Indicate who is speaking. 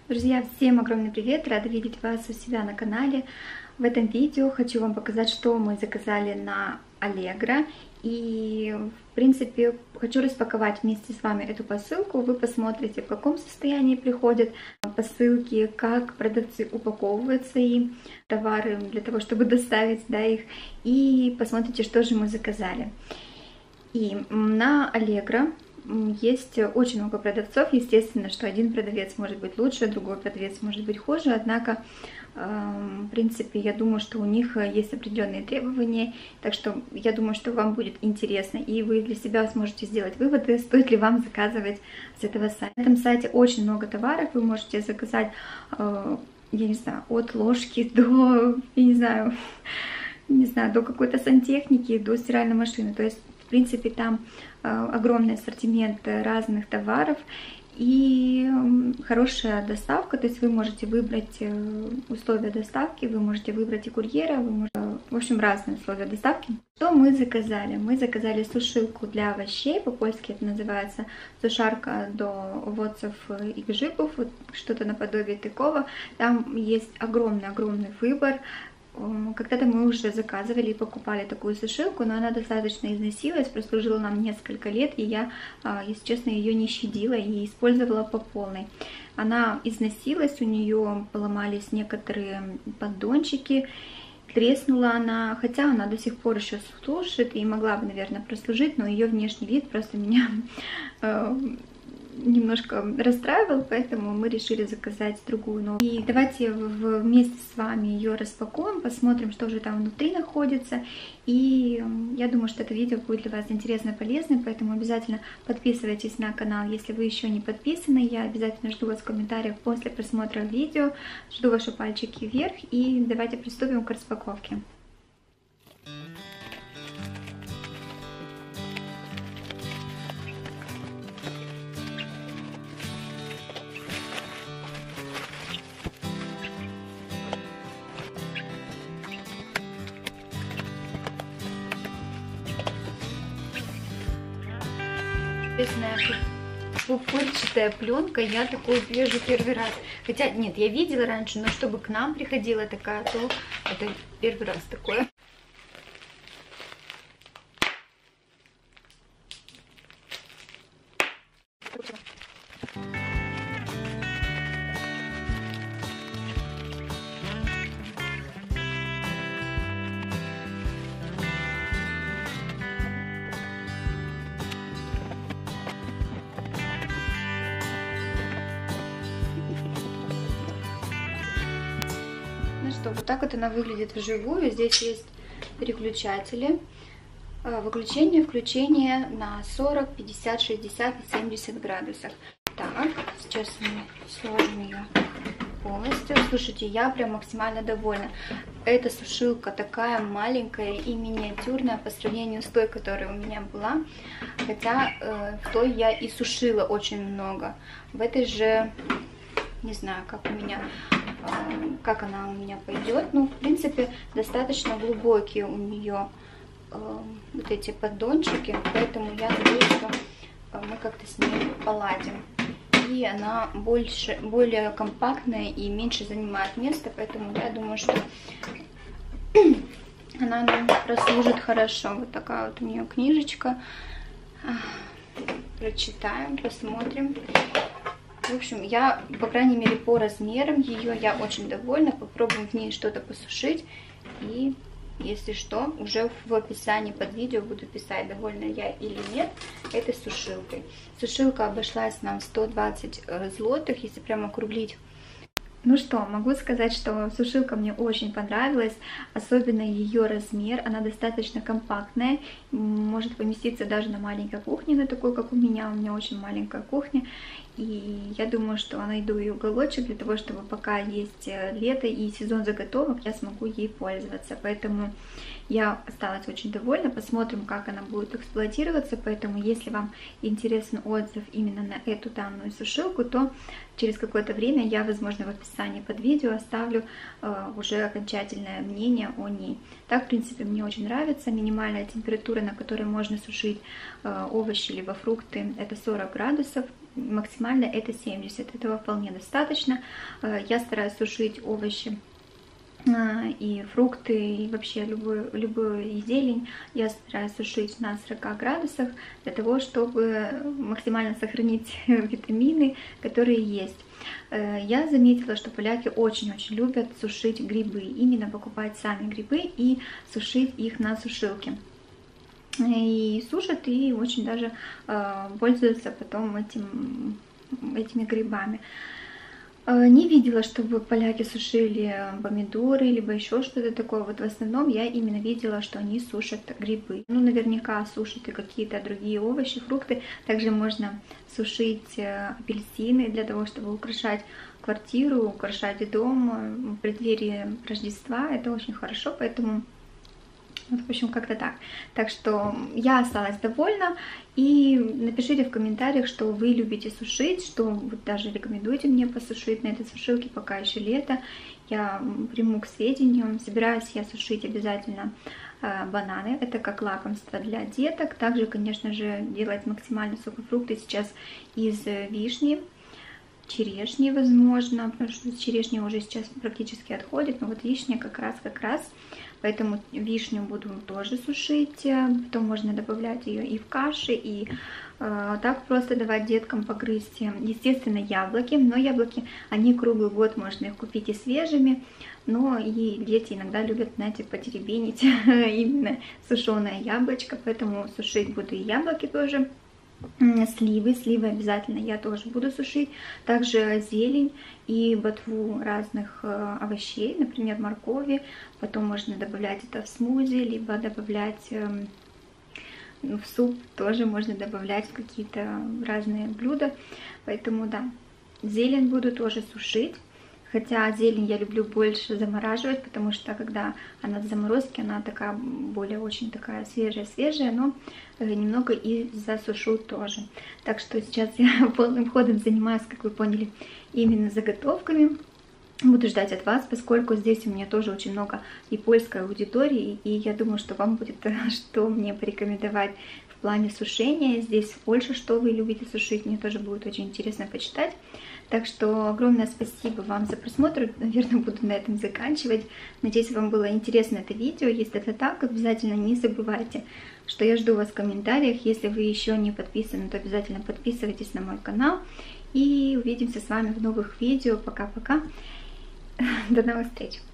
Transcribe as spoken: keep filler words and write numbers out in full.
Speaker 1: Друзья, всем огромный привет! Рада видеть вас у себя на канале. В этом видео хочу вам показать, что мы заказали на Allegro. И, в принципе, хочу распаковать вместе с вами эту посылку. Вы посмотрите, в каком состоянии приходят посылки, как продавцы упаковывают свои товары для того, чтобы доставить да, их. И посмотрите, что же мы заказали. И на Allegro есть очень много продавцов. Естественно, что один продавец может быть лучше, другой продавец может быть хуже. Однако, в принципе, я думаю, что у них есть определенные требования. Так что я думаю, что вам будет интересно. И вы для себя сможете сделать выводы, стоит ли вам заказывать с этого сайта. На этом сайте очень много товаров. Вы можете заказать, я не знаю, от ложки до, я не знаю, не знаю, до какой-то сантехники, до стиральной машины. То есть, в принципе, там огромный ассортимент разных товаров и хорошая доставка, то есть вы можете выбрать условия доставки, вы можете выбрать и курьера, вы можете, в общем, разные условия доставки. Что мы заказали? Мы заказали сушилку для овощей, по-польски это называется сушарка до овощев и грибов, вот что-то наподобие такого. Там есть огромный-огромный выбор. Когда-то мы уже заказывали и покупали такую сушилку, но она достаточно износилась, прослужила нам несколько лет, и я, если честно, ее не щадила и использовала по полной. Она износилась, у нее поломались некоторые поддончики, треснула она, хотя она до сих пор еще служит и могла бы, наверное, прослужить, но ее внешний вид просто меня немножко расстраивал, поэтому мы решили заказать другую новую. И давайте вместе с вами ее распакуем, посмотрим, что же там внутри находится. И я думаю, что это видео будет для вас интересно и полезно, поэтому обязательно подписывайтесь на канал, если вы еще не подписаны. Я обязательно жду вас в комментариях после просмотра видео, жду ваши пальчики вверх, и давайте приступим к распаковке. Пупырчатая пленка, я такую вижу первый раз. Хотя, нет, я видела раньше, но чтобы к нам приходила такая, то это первый раз такое. Вот так вот она выглядит вживую. Здесь есть переключатели, выключение, включение на сорок, пятьдесят, шестьдесят и семьдесят градусов. Так, сейчас мы сложим ее полностью. Слушайте, я прям максимально довольна. Эта сушилка такая маленькая и миниатюрная по сравнению с той, которая у меня была. Хотя э, в той я и сушила очень много. В этой же, не знаю, как у меня... как она у меня пойдет. Ну, в принципе, достаточно глубокие у нее э, вот эти поддончики, поэтому я надеюсь, что мы как-то с ней поладим. И она больше, более компактная и меньше занимает места, поэтому я думаю, что она нам прослужит хорошо. Вот такая вот у нее книжечка. Прочитаем, посмотрим. В общем, я, по крайней мере, по размерам ее я очень довольна. Попробуем в ней что-то посушить. И, если что, уже в описании под видео буду писать, довольна я или нет этой сушилкой. Сушилка обошлась нам сто двадцать злотых, если прямо округлить. Ну что, могу сказать, что сушилка мне очень понравилась, особенно ее размер, она достаточно компактная, может поместиться даже на маленькой кухне, на такой, как у меня, у меня очень маленькая кухня, и я думаю, что найду ее уголочек для того, чтобы пока есть лето и сезон заготовок, я смогу ей пользоваться, поэтому я осталась очень довольна, посмотрим, как она будет эксплуатироваться, поэтому если вам интересен отзыв именно на эту данную сушилку, то через какое-то время я, возможно, в описании под видео оставлю э, уже окончательное мнение о ней. Так, в принципе, мне очень нравится. Минимальная температура, на которой можно сушить э, овощи либо фрукты, это сорок градусов. максимально это семьдесят. Этого вполне достаточно. Я стараюсь сушить овощи и фрукты, и вообще любую, любую зелень я стараюсь сушить на сорока градусах, для того, чтобы максимально сохранить витамины, которые есть. Я заметила, что поляки очень-очень любят сушить грибы, именно покупать сами грибы и сушить их на сушилке. И сушат, и очень даже пользуются потом этим, этими грибами. Не видела, чтобы поляки сушили помидоры, либо еще что-то такое. Вот в основном я именно видела, что они сушат грибы. Ну, наверняка сушат и какие-то другие овощи, фрукты. Также можно сушить апельсины для того, чтобы украшать квартиру, украшать дом в преддверии Рождества. Это очень хорошо, поэтому... Вот, в общем, как-то так. Так что я осталась довольна. И напишите в комментариях, что вы любите сушить, что вы даже рекомендуете мне посушить на этой сушилке, пока еще лето. Я приму к сведению. Собираюсь я сушить обязательно э, бананы. Это как лакомство для деток. Также, конечно же, делать максимально сухофрукты сейчас из вишни, черешни, возможно, потому что черешня уже сейчас практически отходит, но вот вишня как раз, как раз. Поэтому вишню буду тоже сушить, потом можно добавлять ее и в каши, и э, так просто давать деткам погрызть. Естественно, яблоки, но яблоки, они круглый год, можно их купить и свежими, но и дети иногда любят, знаете, потеребенить именно сушеное яблочко, поэтому сушить буду и яблоки тоже. Сливы, сливы обязательно я тоже буду сушить. Также зелень и ботву разных овощей, например, моркови. Потом можно добавлять это в смузи, либо добавлять в суп. Тоже можно добавлять в какие-то разные блюда. Поэтому да, зелень буду тоже сушить. Хотя зелень я люблю больше замораживать, потому что когда она в заморозке, она такая более очень такая свежая-свежая, но немного и засушу тоже. Так что сейчас я полным ходом занимаюсь, как вы поняли, именно заготовками. Буду ждать от вас, поскольку здесь у меня тоже очень много и польской аудитории, и я думаю, что вам будет что мне порекомендовать в плане сушения. Здесь в Польше, что вы любите сушить, мне тоже будет очень интересно почитать. Так что огромное спасибо вам за просмотр. Наверное, буду на этом заканчивать. Надеюсь, вам было интересно это видео. Если это так, обязательно не забывайте, что я жду вас в комментариях. Если вы еще не подписаны, то обязательно подписывайтесь на мой канал. И увидимся с вами в новых видео. Пока-пока. До новых встреч.